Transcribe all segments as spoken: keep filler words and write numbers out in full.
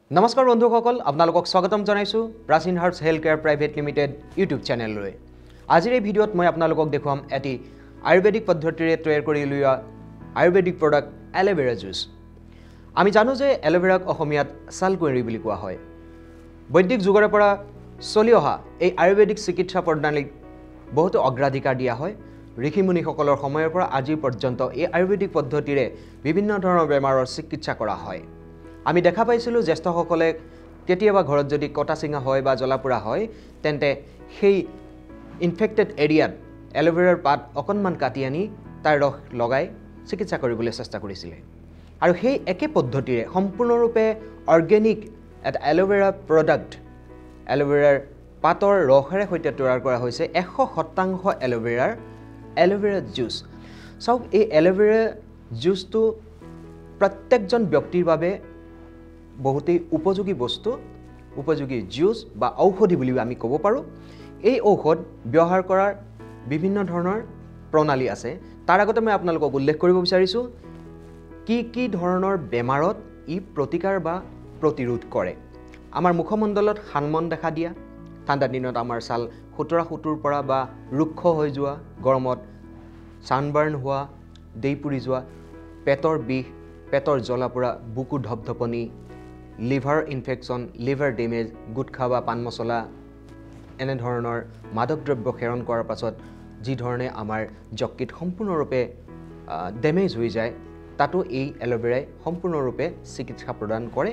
নমস্কাৰ বন্ধুসকল আপোনালোকক স্বাগতম জনাইছো Prachin herbs health care private limited YouTube চেনেললৈ আজিৰ এই ভিডিঅ'ত মই আপোনালোকক দেখুৱাম এটি আয়ুৰ্বেদিক পদ্ধতিৰে তৈয়াৰ কৰি উলিওৱা আয়ুৰ্বেদিক প্ৰডাক্ট এল'ভেৰা জুচ আমি জানো যে এল'ভেৰাক অসমীয়াত ছালকুঁৱৰী বুলি কোৱা হয় বৈদিক যুগৰে পৰা চলি অহা এই আয়ুৰ্বেদিক চিকিৎসা প্ৰণালীক বহুতো অগ্ৰাধিকাৰ দিয়া হয় ঋষিমুনিসকলৰ সময়ৰ পৰা আজি পৰ্যন্ত এই আয়ুৰ্বেদিক পদ্ধতিৰে বিভিন্ন ধৰণৰ বেমাৰৰ চিকিৎসা কৰা হয় আমি দেখা পাইছিলোঁ জ্যেষ্ঠসকলে কেতিয়াবা ঘৰত যদি কটা চিঙা হয় বা জ্বলাপোৰা হয় তেন্তে সেই ইনফেক্টেড এৰিয়াত এল'ভেৰাৰ পাত অকণমান কাটি আনি তাৰ ৰস লগাই চিকিৎসা কৰিবলৈ চেষ্টা কৰিছিলে আৰু সেই একে পদ্ধতিৰে সম্পূৰ্ণৰূপে অৰ্গেনিক এটা এল'ভেৰা প্ৰডাক্ট এল'ভেৰাৰ পাতৰ ৰসেৰে সৈতে তৈয়াৰ কৰা হৈছে এশ শতাংশ এল'ভেৰাৰ এল'ভেৰা জুচ চাওক এই এল'ভেৰা জুচটো প্ৰত্যেকজন ব্যক্তিৰ বাবে বহুতেই উপযোগী বস্তু উপযোগী জুচ বা ঔষধি বুলি আমি ক'ব পাৰোঁ এই ঔষধ ব্যৱহাৰ কৰাৰ বিভিন্ন ধৰণৰ প্ৰণালী আছে তাৰ আগতে মই আপোনালোকক উল্লেখ কৰিব বিচাৰিছোঁ কি কি ধৰণৰ বেমাৰত ই প্ৰতিকাৰ বা প্ৰতিৰোধ কৰে আমাৰ মুখমণ্ডলত হানমন দেখা দিয়া ঠাণ্ডা দিনত আমাৰ ছাল খুতৰা খুতুৰ পৰা বা ৰুক্ষ হৈ যোৱা গৰমত ছানবাৰ্ণ হোৱা দেই পুৰি যোৱা পেটৰ বিষ পেটৰ জ্বলাপোৰা বুকু ধপধপনি liver infection liver damage gutkha বা পান মছলা এনে ধৰণৰ মাদক দ্ৰব্য সেৱন কৰাৰ পাছত যি ধৰণে আমাৰ যকৃত সম্পূৰ্ণৰূপে ডেমেজ হৈ যায় তাতো এই এল'ভেৰাই সম্পূৰ্ণৰূপে চিকিৎসা প্ৰদান কৰে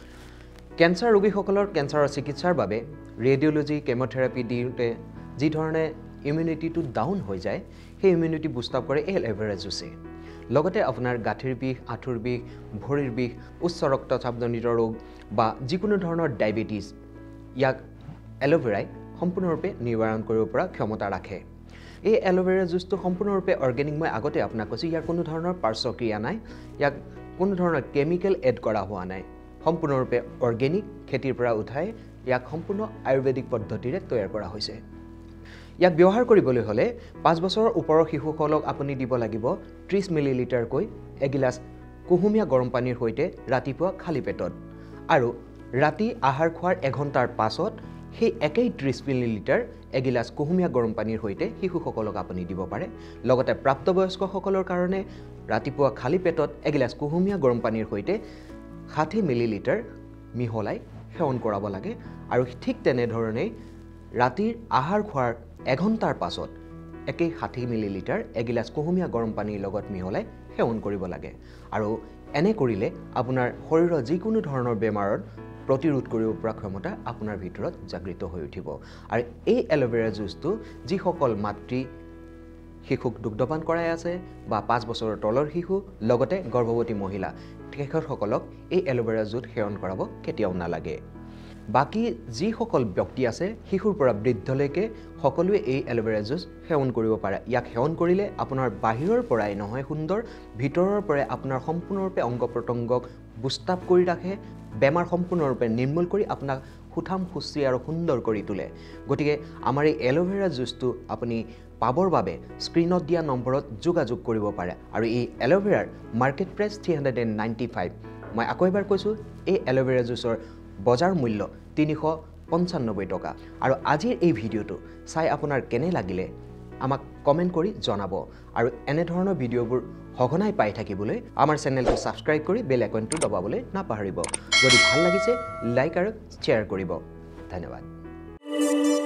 কেঞ্চাৰ ৰোগীসকলৰ কেঞ্চাৰৰ চিকিৎসাৰ বাবে ৰেডিঅ'লজি কেম'থেৰাপি দিওঁতে যি ধৰণে ইমিউনিটিটো ডাউন হৈ যায় সেই ইমিউনিটি বুষ্ট আপ কৰে এই এল'ভেৰা জুচে লগতে আপোনাৰ গাঁঠিৰ বিষ আঁঠুৰ বিষ ভৰিৰ বিষ উচ্চ ৰক্তচাপজনিত ৰোগ বা যিকোনো ধৰণৰ ডায়েবেটিছ ইয়াক এল'ভেৰাই সম্পূৰ্ণৰূপে নিবাৰণ কৰিব পৰা ক্ষমতা ৰাখে এই এল'ভেৰা জুচটো সম্পূৰ্ণৰূপে অৰ্গেনিক মই আগতে আপোনাক কৈছোঁ ইয়াৰ কোনো ধৰণৰ পাৰ্শ্বক্ৰিয়া নাই ইয়াক কোনো ধৰণৰ কেমিকেল এড কৰা হোৱা নাই সম্পূৰ্ণৰূপে অৰ্গেনিক খেতিৰ পৰা উঠাই ইয়াক সম্পূৰ্ণ আয়ুৰ্বেদিক পদ্ধতিৰে তৈয়াৰ কৰা হৈছে ইয়াক ব্যৱহাৰ কৰিবলৈ হ'লে পাঁচ বছৰৰ ওপৰৰ শিশুসকলক আপুনি দিব লাগিব ত্ৰিছ মিলিলিটাৰকৈ এগিলাচ কুহুমীয়া গৰম পানীৰ সৈতে ৰাতিপুৱা খালী পেটত আৰু ৰাতি আহাৰ খোৱাৰ এঘণ্টাৰ পাছত সেই একেই ত্ৰিছ মিলিলিটাৰ এগিলাচ কুহুমীয়া গৰম পানীৰ সৈতে শিশুসকলক আপুনি দিব পাৰে লগতে প্ৰাপ্তবয়স্কসকলৰ কাৰণে ৰাতিপুৱা খালী পেটত এগিলাচ কুহুমীয়া গৰম পানীৰ সৈতে ষাঠি মিলিলিটাৰ মিহলাই সেৱন কৰাব লাগে আৰু ঠিক তেনেধৰণেই ৰাতিৰ আহাৰ খোৱাৰ এঘণ্টাৰ পাছত একেই ষাঠি মিলিলিটাৰ এগিলাচ কুহুমীয়া গৰম পানীৰ লগত মিহলাই সেৱন কৰিব লাগে আৰু এনে কৰিলে আপোনাৰ শৰীৰৰ যিকোনো ধৰণৰ বেমাৰৰ প্ৰতিৰোধ কৰিব পৰা ক্ষমতা আপোনাৰ ভিতৰত জাগৃত হৈ উঠিব আৰু এই এল'ভেৰা জুচটো যিসকল মাতৃ শিশুক দুগ্ধপান কৰাই আছে বা পাঁচ বছৰৰ তলৰ শিশু লগতে গৰ্ভৱতী মহিলা তেখেতসকলক এই এল'ভেৰা জুচ সেৱন কৰাব কেতিয়াও নালাগে বাকী যিসকল ব্যক্তি আছে শিশুৰ পৰা বৃদ্ধলৈকে সকলোৱে এই এল'ভেৰা জুচ সেৱন কৰিব পাৰে ইয়াক সেৱন কৰিলে আপোনাৰ বাহিৰৰ পৰাই নহয় সুন্দৰ ভিতৰৰ পৰাই আপোনাৰ সম্পূৰ্ণৰূপে অংগ প্ৰত্যংগক বুষ্ট আপ কৰি ৰাখে বেমাৰ সম্পূৰ্ণৰূপে নিৰ্মূল কৰি আপোনাক সুঠাম সুস্থিৰ আৰু সুন্দৰ কৰি তোলে গতিকে আমাৰ এই এল'ভেৰা জুচটো আপুনি পাবৰ বাবে স্ক্ৰীনত দিয়া নম্বৰত যোগাযোগ কৰিব পাৰে আৰু এই এল'ভেৰাৰ market price three hundred and ninety five মই আকৌ এবাৰ কৈছোঁ এই এল'ভেৰা জুচৰ বজাৰ মূল্য তিনিশ পঞ্চান্নব্বৈ টকা আৰু আজিৰ এই ভিডিঅ'টো চাই আপোনাৰ কেনে লাগিলে আমাক কমেণ্ট কৰি জনাব আৰু এনেধৰণৰ ভিডিঅ'বোৰ সঘনাই পাই থাকিবলৈ আমাৰ চেনেলটো ছাবস্ক্ৰাইব কৰি বেল আইকনটো দবাবলৈ নাপাহৰিব যদি ভাল লাগিছে লাইক আৰু শ্বেয়াৰ কৰিব ধন্যবাদ